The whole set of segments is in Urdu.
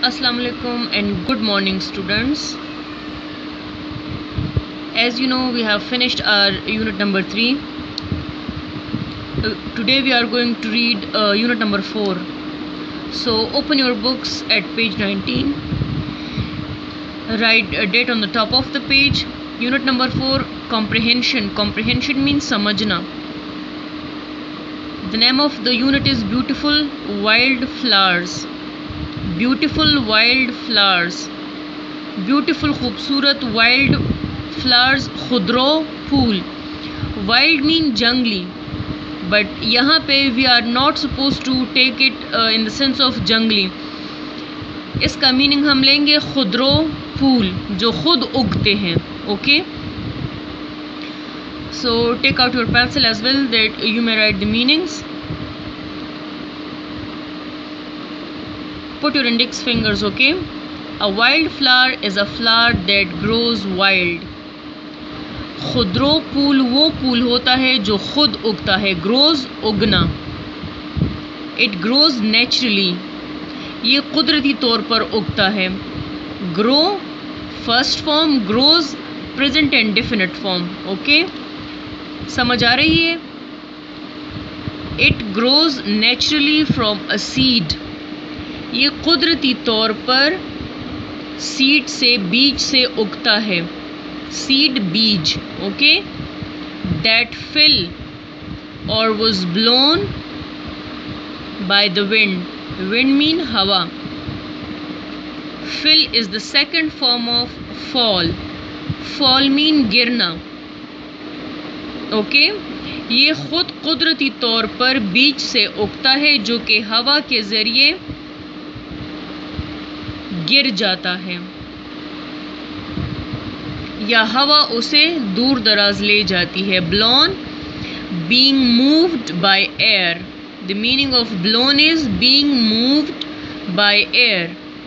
Assalamu alaikum and good morning, students. As you know, we have finished our unit number 3. Today we are going to read unit number 4. So open your books at page 19. Write a date on the top of the page. Unit number 4, comprehension. Comprehension means samajhna. The name of the unit is Beautiful Wild Flowers. Beautiful wild flowers. Beautiful خوبصورت wild flowers. خضرو پھول. Wild mean jungly, but یہاں پہ we are not supposed to take it in the sense of jungly. اس کا میننگ ہم لیں گے خضرو پھول جو خود اگتے ہیں. Okay, so take out your pencil as well that you may write the meanings. Put your index fingers, okay? A wildflower is a flower that grows wild. خضرو پھول وہ پھول ہوتا ہے جو خود اگتا ہے. grows اگنا. It grows naturally. یہ قدرتی طور پر اگتا ہے. grow first form, grows present and definite form. okay, سمجھ آ رہی ہے؟ It grows naturally from a seed. یہ قدرتی طور پر سیڈ سے بیج سے اگتا ہے. سیڈ بیج. Okay. That fell or was blown by the wind. Wind mean ہوا. Fill is the second form of fall. Fall mean گرنا. اوکے. یہ خود قدرتی طور پر بیج سے اگتا ہے جو کہ ہوا کے ذریعے گر جاتا ہے یا ہوا اسے دور دراز لے جاتی ہے. blown being moved by air. The meaning of blown is being moved by air.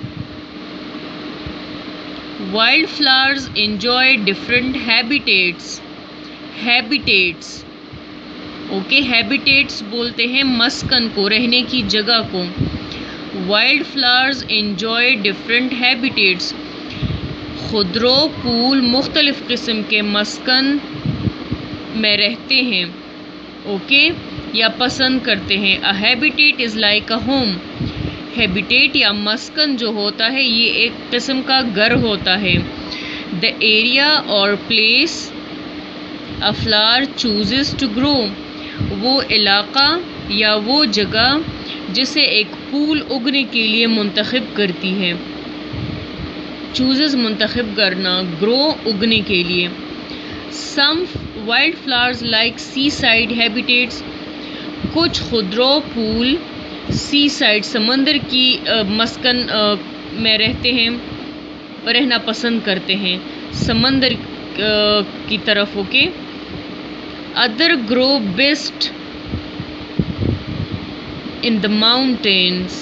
Wildflowers enjoy different habitats. Habitats. Okay, habitats بولتے ہیں مسکن کو, رہنے کی جگہ کو. Wildflowers enjoy different habitats. خضرو پھول مختلف قسم کے مسکن میں رہتے ہیں. اوکے, یا پسند کرتے ہیں. A habitat is like a home. Habitat یا مسکن جو ہوتا ہے یہ ایک قسم کا گھر ہوتا ہے. The area or place a flower chooses to grow. وہ علاقہ یا وہ جگہ جسے ایک پھول اگنے کے لیے منتخب کرتی ہے. چوزز منتخب کرنا, گرو اگنے کے لیے. Some wildflowers like seaside habitats. کچھ خضرو پھول سی سائڈ سمندر کی مسکن میں رہتے ہیں, رہنا پسند کرتے ہیں, سمندر کی طرف. Okay. Other grow best in the mountains.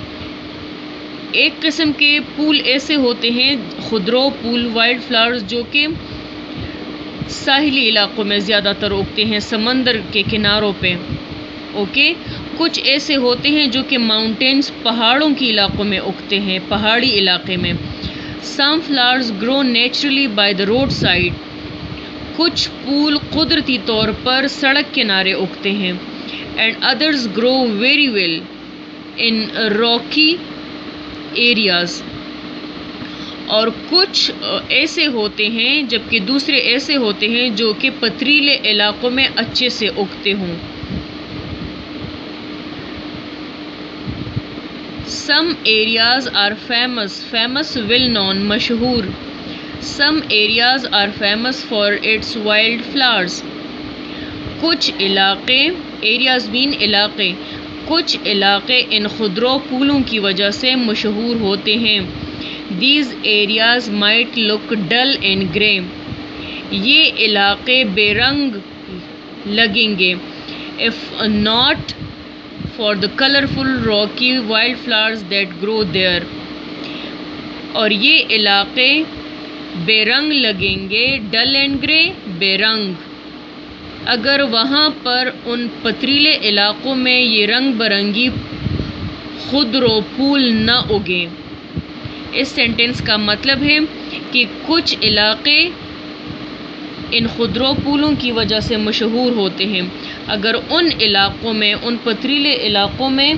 ایک قسم کے پھول ایسے ہوتے ہیں خضرو پھول وائلڈ فلاورز جو کہ ساحلی علاقوں میں زیادہ تر اگتے ہیں, سمندر کے کناروں پہ. اوکے. کچھ ایسے ہوتے ہیں جو کہ ماؤنٹینز پہاڑوں کی علاقوں میں اگتے ہیں, پہاڑی علاقے میں. Some flowers grow naturally by the roadside. کچھ پھول قدرتی طور پر سڑک کنارے اگتے ہیں. And others grow very well in rocky areas. اور کچھ ایسے ہوتے ہیں جبکہ دوسرے ایسے ہوتے ہیں جو کہ پتھریلے علاقوں میں اچھے سے اگتے ہوں. Some areas are famous. Famous well known, مشہور. Some areas are famous for its wild flowers. کچھ علاقے, areas mean علاقے, کچھ علاقے ان خضرو پھولوں کی وجہ سے مشہور ہوتے ہیں. These areas might look dull and grey. یہ علاقے بے رنگ لگیں گے. If not for the colorful rocky wildflowers that grow there. اور یہ علاقے بے رنگ لگیں گے. ڈل اینڈ گرے, بے رنگ, اگر وہاں پر ان پتریلے علاقوں میں یہ رنگ برنگی خضرو پھول نہ اگیں. اس سینٹنس کا مطلب ہے کہ کچھ علاقے ان خضرو پھولوں کی وجہ سے مشہور ہوتے ہیں. اگر ان علاقوں میں، ان پتریلے علاقوں میں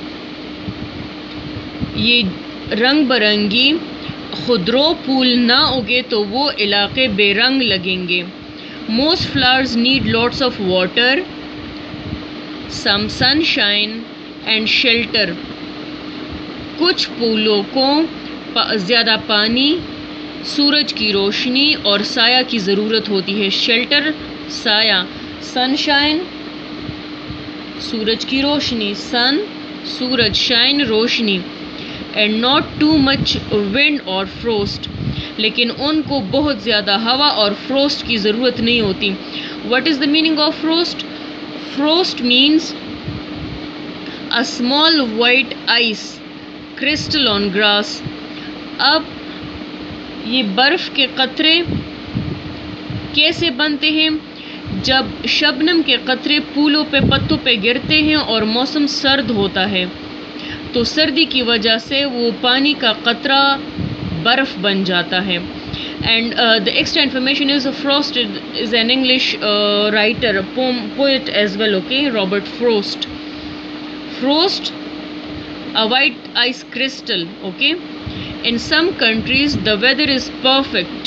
یہ رنگ برنگی خضرو پھول نہ اگے تو وہ علاقے بے رنگ لگیں گے. Most flowers need lots of water, some sunshine and shelter. کچھ پھولوں کو زیادہ پانی، سورج کی روشنی اور سایہ کی ضرورت ہوتی ہے. شیلٹر سایہ، سن شائن سورج کی روشنی، سن سورج، شائن روشنی. And not too much wind اور فروسٹ، لیکن ان کو بہت زیادہ ہوا اور فروسٹ کی ضرورت نہیں ہوتی. What is the meaning of frost? Frost means a small white ice crystal on grass. اب یہ برف کے قطرے کیسے بنتے ہیں؟ جب شبنم کے قطرے پھولوں پہ، پتوں پہ گرتے ہیں اور موسم سرد ہوتا ہے تو سردی کی وجہ سے وہ پانی کا قطرہ برف بن جاتا ہے. And the extra information is Frost is an English writer, poet as well, okay? Robert Frost. Frost, a white ice crystal, okay? In some countries the weather is perfect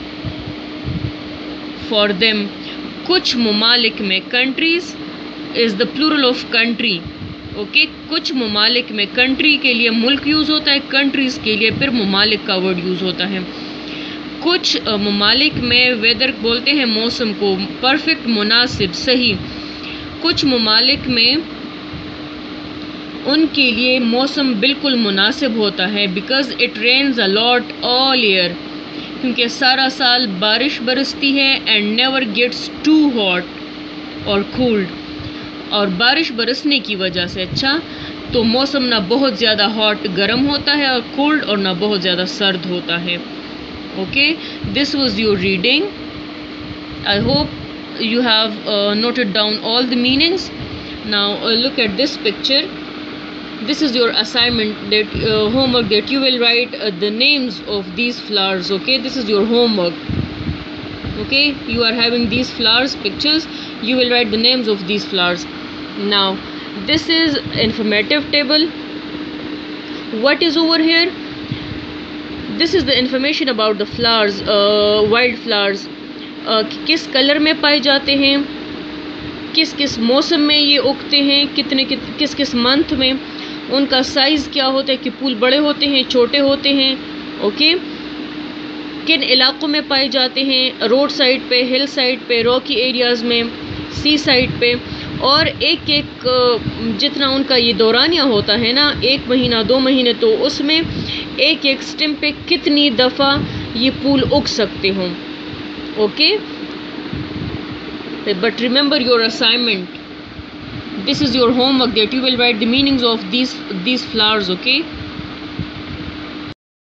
for them. کچھ ممالک میں، countries is the plural of country, okay? کچھ ممالک میں، country کے لیے ملک یوز ہوتا ہے، countries کے لیے پھر ممالک کا ورڈ یوز ہوتا ہے. کچھ ممالک میں ویدر بولتے ہیں موسم کو، پرفیکٹ، مناسب، صحیح. کچھ ممالک میں ان کے لیے موسم بالکل مناسب ہوتا ہے because it rains a lot all year، کیونکہ سارا سال بارش برستی ہے. and never gets too hot or cold، اور بارش برسنے کی وجہ سے اچھا تو موسم نہ بہت زیادہ ہاٹ گرم ہوتا ہے اور کولڈ اور نہ بہت زیادہ سرد ہوتا ہے. Okay, this was your reading. I hope you have noted down all the meanings. Now look at this picture. This is your assignment, that homework, that you will write the names of these flowers. Okay, this is your homework. Okay, you are having these flowers pictures, you will write the names of these flowers. Now this is informative table. What is over here? This is the information about the flowers, wild flowers. کس کلر میں پائے جاتے ہیں، کس کس موسم میں یہ اگتے ہیں، کس کس منتھ میں، ان کا سائز کیا ہوتا ہے، کہ پھول بڑے ہوتے ہیں، چھوٹے ہوتے ہیں. اوکے، کن علاقوں میں پائے جاتے ہیں، روڈ سائڈ پہ، ہل سائڈ پہ، راکی ایریاز میں، سی سائڈ پہ. اور ایک ایک جتنا ان کا یہ دورانیہ ہوتا ہے نا، 1 مہینہ 2 مہینے، تو اس میں ایک ایک سٹم پہ کتنی دفعہ یہ پھول اگ سکتے ہوں. Okay, but remember your assignment. This is your homework, that you will write the meanings of these flowers, okay?